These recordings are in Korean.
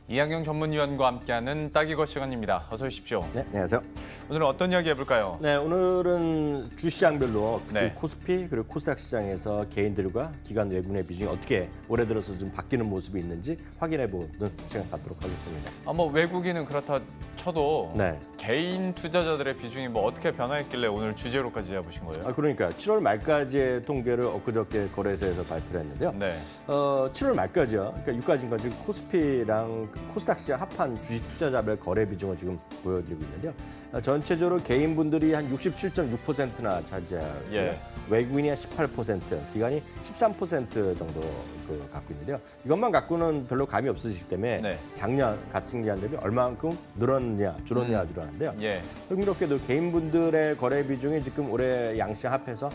이학영 전문위원과 함께하는 따기거 시간입니다. 어서 오십시오. 네, 안녕하세요. 오늘은 어떤 이야기 해볼까요? 네, 오늘은 주시장별로 네. 코스피 그리고 코스닥 시장에서 개인들과 기관 외국인의 비중이 어떻게 올해 들어서 좀 바뀌는 모습이 있는지 확인해보는 시간 갖도록 하겠습니다. 뭐 외국인은 그렇다 쳐도 네. 개인 투자자들의 비중이 뭐 어떻게 변화했길래 오늘 주제로까지 잡으신 거예요? 그러니까 7월 말까지의 통계를 엊그저께 거래소에서 발표를 했는데요. 네. 7월 말까지요. 그러니까 유가증권 지금 코스피랑 코스닥 시장 합한 주식 투자자별 거래 비중을 지금 보여드리고 있는데요. 전체적으로 개인분들이 한 67.6%나 차지하고요. 예. 외국인이 한 18%, 기관이 13% 정도 갖고 있는데요. 이것만 갖고는 별로 감이 없으시기 때문에 네. 작년 같은 기간 대비 얼마만큼 늘었느냐, 줄었느냐 줄었는데요. 예. 흥미롭게도 개인분들의 거래 비중이 지금 올해 양시장 합해서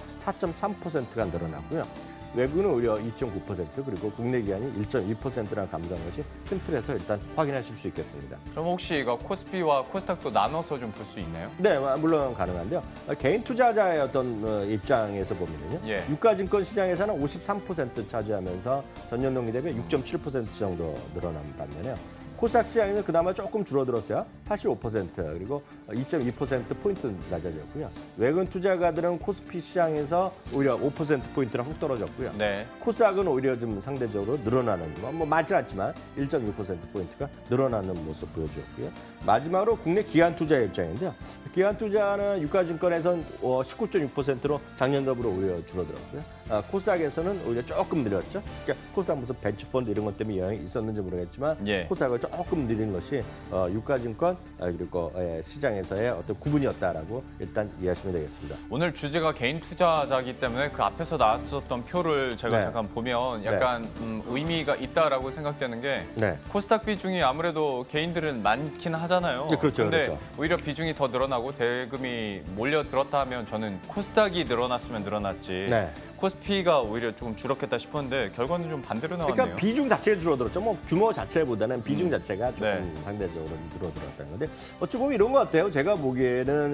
4.3%가 늘어났고요. 외국인은 오히려 2.9% 그리고 국내 기관이 1.2%나 감소한 것이 큰 틀에서 일단 확인하실 수 있겠습니다. 그럼 혹시 이거 코스피와 코스닥도 나눠서 좀 볼 수 있나요? 네, 물론 가능한데요. 개인 투자자의 어떤 입장에서 보면요. 예. 유가증권 시장에서는 53% 차지하면서 전년 동기 대비 6.7% 정도 늘어난 반면에요. 코스닥 시장에는 그나마 조금 줄어들었어요. 85% 그리고 2.2%포인트 낮아졌고요. 외국인 투자가들은 코스피 시장에서 오히려 5%포인트나 훅 떨어졌고요. 네. 코스닥은 오히려 좀 상대적으로 늘어나는, 뭐 많지 않지만 1.6%포인트가 늘어나는 모습 보여주었고요. 마지막으로 국내 기관 투자의 입장인데요. 기관 투자는 유가증권에서는 19.6%로 작년 대비로 오히려 줄어들었고요. 코스닥에서는 오히려 조금 늘었죠. 그러니까 코스닥 무슨 벤처펀드 이런 것 때문에 영향이 있었는지 모르겠지만 예. 코스닥을 조금 늘린 것이 유가증권 그리고 시장에서의 어떤 구분이었다라고 일단 이해하시면 되겠습니다. 오늘 주제가 개인 투자자이기 때문에 그 앞에서 나왔었던 표를 제가 네. 잠깐 보면 약간 의미가 있다라고 생각되는 게 네. 코스닥 비중이 아무래도 개인들은 많긴 하잖아요. 네, 그렇죠, 근데 그렇죠. 오히려 비중이 더 늘어나고 대금이 몰려들었다 하면 저는 코스닥이 늘어났으면 늘어났지 네. 코스피가 오히려 조금 줄었겠다 싶었는데 결과는 좀 반대로 나왔네요. 그러니까 비중 자체가 줄어들었죠. 뭐 규모 자체보다는 비중 자체가 조금 네. 상대적으로 줄어들었다는 건데 어찌 보면 이런 것 같아요. 제가 보기에는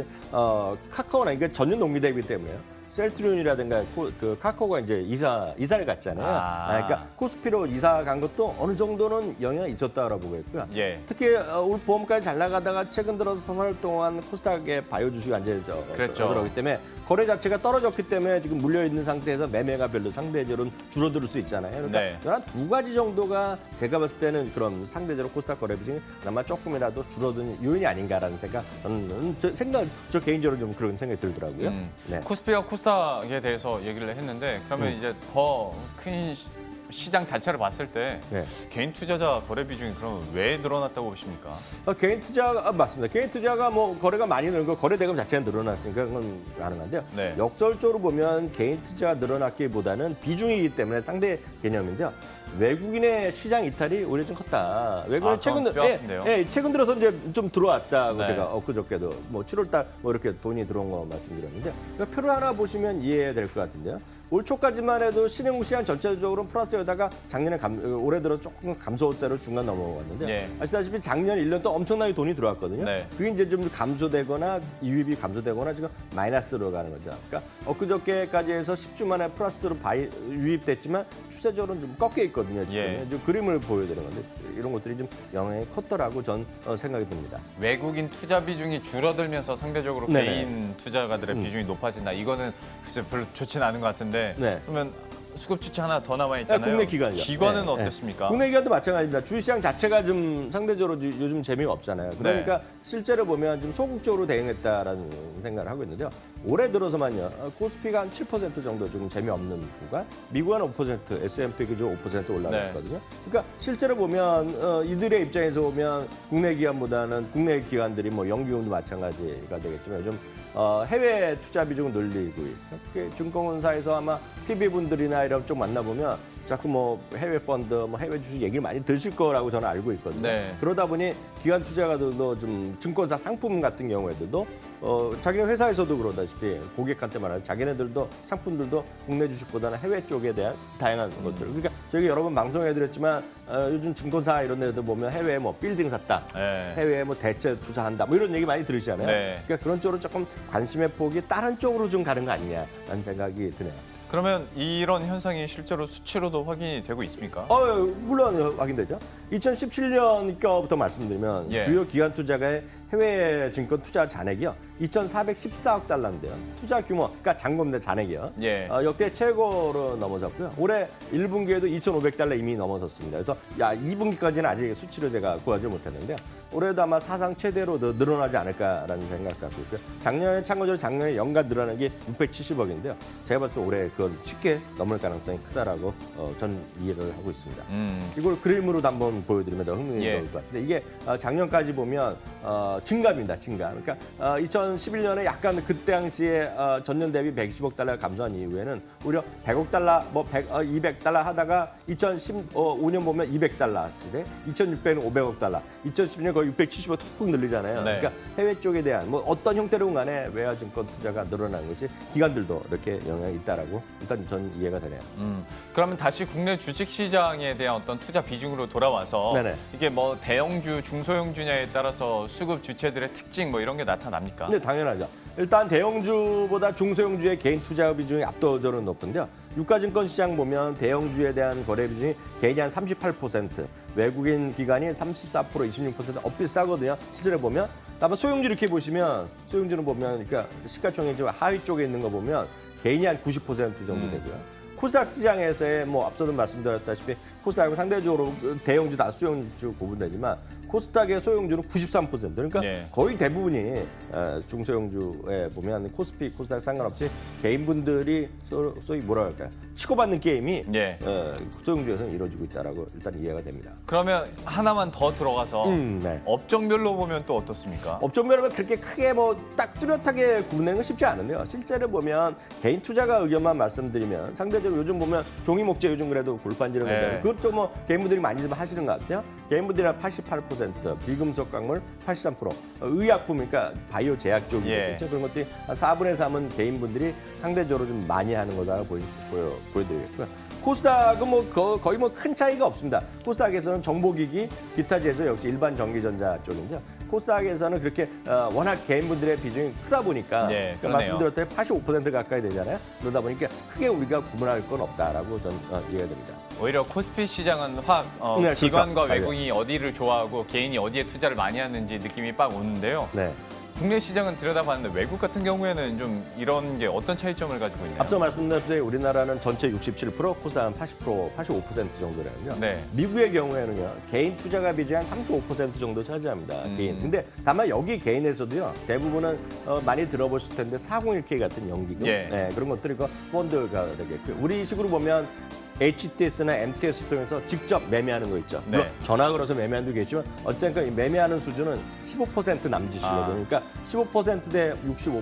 카카오나 이게 전년 동기 대비 때문에요. 셀트리온이라든가 그 카카오가 이제 이사를 갔잖아요. 그러니까 코스피로 이사 간 것도 어느 정도는 영향이 있었다고 보겠고요. 예. 특히 올 봄까지 잘 나가다가 최근 들어서 3월 동안 코스닥에 바이오 주식이 완전히 그랬죠. 그렇기 때문에 거래 자체가 떨어졌기 때문에 지금 물려 있는 상태에서 매매가 별로 상대적으로 줄어들 수 있잖아요. 그러니까 네. 한 두 가지 정도가 제가 봤을 때는 그런 상대적으로 코스닥 거래 비중이 아마 조금이라도 줄어든 요인이 아닌가라는 생각, 저 개인적으로 좀 그런 생각이 들더라고요. 네. 코스피와 코스닥에 대해서 얘기를 했는데 그러면 이제 더 큰 시장 자체를 봤을 때 네. 개인 투자자 거래 비중이 그럼 왜 늘어났다고 보십니까? 개인 투자가 맞습니다. 개인 투자가 뭐 거래가 많이 늘고 거래 대금 자체가 늘어났으니까 그건 가능한데요. 네. 역설적으로 보면 개인 투자가 늘어났기보다는 비중이기 때문에 상대 개념인데요. 외국인의 시장 이탈이 오히려 좀 컸다. 외국인 최근 들어서 이제 좀 들어왔다고 네. 제가 엊그저께도 뭐 7월달 뭐 이렇게 돈이 들어온 거 말씀드렸는데 그러니까 표를 하나 보시면 이해될 것 같은데요. 올 초까지만 해도 신흥 시장 전체적으로 플러스여다가 작년에 올해 들어 조금 감소세로 중간 넘어갔는데 예. 아시다시피 작년 1년 또 엄청나게 돈이 들어왔거든요. 네. 그게 이제 좀 감소되거나 유입이 감소되거나 지금 마이너스로 가는 거죠. 그러니까 엊그저께까지 해서 10주 만에 플러스로 유입됐지만 추세적으로는 좀 꺾여 있거든요. 지금 예. 좀 그림을 보여드리는 건데 이런 것들이 좀 영향이 컸더라고 전 생각이 듭니다. 외국인 투자 비중이 줄어들면서 상대적으로 네네. 개인 투자가들의 비중이 높아진다. 이거는 글쎄 별로 좋지는 않은 것 같은데 네. 그러면 수급 주체 하나 더 남아 있잖아요. 국내 기관이요. 기관은 네, 어땠습니까? 국내 기관도 마찬가지입니다. 주시장 자체가 좀 상대적으로 요즘 재미가 없잖아요. 그러니까 실제로 보면 좀 소극적으로 대응했다라는 생각을 하고 있는데요. 올해 들어서만요. 코스피가 한 7% 정도 좀 재미없는 구간, 미국은 5%, S&P 기준 5% 올라갔거든요. 그러니까 실제로 보면 이들의 입장에서 보면 국내 기관보다는 국내 기관들이 뭐 연기금도 마찬가지가 되겠지만 요즘 해외 투자 비중을 늘리고 있고 특히 증권사에서 아마 PB분들이나 이런 쪽 만나보면 자꾸 뭐 해외 펀드, 뭐 해외 주식 얘기를 많이 들으실 거라고 저는 알고 있거든요. 네. 그러다 보니 기관 투자가들도 좀 증권사 상품 같은 경우에도 자기네 회사에서도 그러다시피 고객한테 말하는 자기네들도 상품들도 국내 주식보다는 해외 쪽에 대한 다양한 것들. 그러니까 저희 여러 번 방송해 드렸지만 요즘 증권사 이런 데도 보면 해외에 뭐 빌딩 샀다, 네. 해외에 뭐 대체 투자한다, 뭐 이런 얘기 많이 들으시잖아요. 네. 그러니까 그런 쪽으로 조금 관심의 폭이 다른 쪽으로 좀 가는 거 아니냐라는 생각이 드네요. 그러면 이런 현상이 실제로 수치로도 확인이 되고 있습니까? 물론 확인되죠. 2017년 거부터 말씀드리면 예. 주요 기관 투자가의 해외 증권 투자 잔액이요. 2,414억 달러인데요. 투자 규모, 그러니까 잔고인데 잔액이요. 예. 역대 최고로 넘어섰고요. 올해 1분기에도 2,500달러 이미 넘어섰습니다. 그래서 2분기까지는 아직 수치를 제가 구하지 못했는데요. 올해도 아마 사상 최대로 늘어나지 않을까라는 생각 갖고 있고요. 참고적으로 작년에 연간 늘어난 게 670억인데요. 제가 봤을 때 올해 그건 쉽게 넘을 가능성이 크다라고 전 이해를 하고 있습니다. 이걸 그림으로도 한번 보여드리면 더 흥미로울 것 같은데 이게 작년까지 보면 증감입니다. 증감. 그러니까 2011년에 약간 그때 당시에 전년 대비 120억 달러 감소한 이후에는 오히려 100억 달러, 200달러 하다가 2015년 보면 200달러 시대, 2006년은 500억 달러, 2010년 거의 670억 툭툭 늘리잖아요. 네. 그러니까 해외 쪽에 대한 어떤 형태로든 간에 외화 증권 투자가 늘어나는 것이 기관들도 이렇게 영향이 있다라고 일단 전 이해가 되네요. 그러면 다시 국내 주식 시장에 대한 어떤 투자 비중으로 돌아와서 네네. 이게 뭐 대형주, 중소형주냐에 따라서 수급 주체들의 특징 뭐 이런 게 나타납니까? 네, 당연하죠. 일단 대형주보다 중소형주의 개인 투자 비중이 압도적으로 높은데요. 유가증권 시장 보면 대형주에 대한 거래 비중이 개인이 한 38%, 외국인 기관이 34%, 26% 엇비슷하거든요. 실제로 보면 다만 소형주 이렇게 보시면 소형주는 보면 그러니까 시가총액 하위 쪽에 있는 거 보면 개인이 한 90% 정도 되고요. 코스닥 시장에서의 앞서도 말씀드렸다시피 코스닥은 상대적으로 대형주 다 소형주 구분되지만 코스닥의 소형주는 93%. 그러니까 네. 거의 대부분이 중소형주에 보면 코스피, 코스닥 상관없이 개인분들이 소위 뭐라 할까요? 치고받는 게임이 예. 소형주에서는 이루어지고 있다라고 일단 이해가 됩니다. 그러면 하나만 더 들어가서 네. 업종별로 보면 또 어떻습니까? 업종별로 그렇게 크게 딱 뚜렷하게 구분하는 건 쉽지 않은데요. 실제로 보면 개인 투자가 의견만 말씀드리면 상대적으로 요즘 보면 종이 목재 요즘 그래도 골판지는 네. 그것도 개인분들이 많이 좀 하시는 것 같아요. 개인분들이 한 88%, 비금속 광물 83%, 의약품 그러니까 바이오 제약 쪽이죠. 예. 그런 것들이 한 4분의 3은 개인분들이 상대적으로 좀 많이 하는 거다 보여드리겠고요. 코스닥은 거의 큰 차이가 없습니다. 코스닥에서는 정보기기, 기타 제조 역시 일반 전기전자 쪽인데요. 코스닥에서는 그렇게 워낙 개인분들의 비중이 크다 보니까 네, 말씀드렸듯이 85% 가까이 되잖아요. 그러다 보니까 크게 우리가 구분할 건 없다라고 저는 이해가 됩니다. 오히려 코스피 시장은 네, 기관과 그렇죠. 외국인이 어디를 좋아하고 개인이 어디에 투자를 많이 하는지 느낌이 빡 오는데요. 네. 국내 시장은 들여다봤는데 외국 같은 경우에는 좀 이런 게 어떤 차이점을 가지고 있나요? 앞서 말씀드렸듯이 우리나라는 전체 67%, 코스닥은 80%, 85% 정도라는요. 네. 미국의 경우에는요, 개인 투자가 비중이 한 35% 정도 차지합니다. 개인. 근데 다만 여기 개인에서도요, 대부분은 많이 들어보실 텐데 401k 같은 연기금, 예. 네, 그런 것들이 펀드가 되겠고요. 우리 식으로 보면 HTS나 MTS 통해서 직접 매매하는 거 있죠. 물론 네. 전화 걸어서 매매하는 게 있지만 어쨌든 매매하는 수준은 15% 남짓이거든요. 그러니까 15% 대 65%,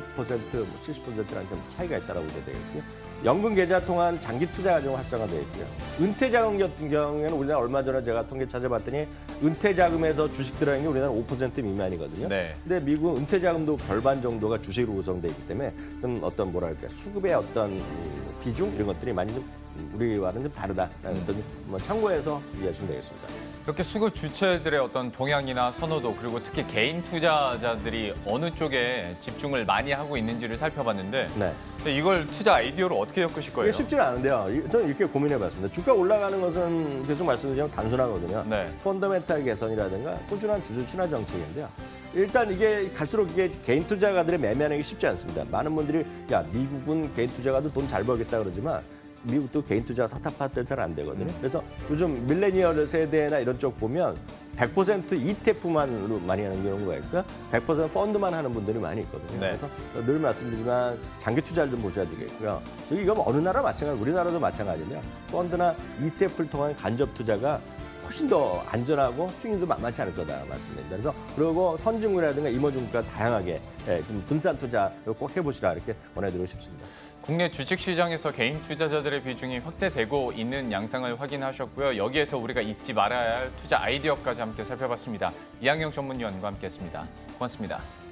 70%라는 좀 차이가 있다고 보셔야 되겠고요. 연금 계좌 통한 장기 투자 가지고 활성화되어 있고요. 은퇴 자금 같은 경우에는 우리나라 얼마 전에 제가 통계 찾아봤더니 은퇴 자금에서 주식 들어있는 게 우리나라 5% 미만이거든요. 네. 근데 미국은 은퇴 자금도 절반 정도가 주식으로 구성되어 있기 때문에 좀 어떤 뭐랄까 수급의 어떤 비중 이런 것들이 많이 좀 우리와는 좀 다르다라는 어떤 참고해서 이해하시면 되겠습니다. 이렇게 수급 주체들의 어떤 동향이나 선호도 그리고 특히 개인 투자자들이 어느 쪽에 집중을 많이 하고 있는지를 살펴봤는데 네. 근데 이걸 투자 아이디어로 어떻게 엮으실 거예요? 이게 쉽지는 않은데요. 저는 이렇게 고민해봤습니다. 주가 올라가는 것은 계속 말씀드리면 단순하거든요. 네. 펀더멘탈 개선이라든가 꾸준한 주주 친화 정책인데요. 일단 이게 갈수록 이게 개인 투자가들의 매매하는 게 쉽지 않습니다. 많은 분들이 미국은 개인 투자가도 돈 잘 벌겠다 그러지만 미국도 개인 투자 사타파트 잘 안 되거든요. 그래서 요즘 밀레니얼 세대나 이런 쪽 보면 100% ETF만으로 많이 하는 경우가 있고요. 100% 펀드만 하는 분들이 많이 있거든요. 네. 그래서 늘 말씀드리지만 장기 투자를 좀 보셔야 되겠고요. 이건 어느 나라 마찬가지, 우리나라도 마찬가지인데요. 펀드나 ETF를 통한 간접 투자가 훨씬 더 안전하고 수익률도 만만치 않을 거다 말씀드립니다. 그리고 선진국이라든가 이머징국가 다양하게 좀 분산 투자 꼭 해보시라 이렇게 권해드리고 싶습니다. 국내 주식 시장에서 개인 투자자들의 비중이 확대되고 있는 양상을 확인하셨고요. 여기에서 우리가 잊지 말아야 할 투자 아이디어까지 함께 살펴봤습니다. 이항영 전문위원과 함께했습니다. 고맙습니다.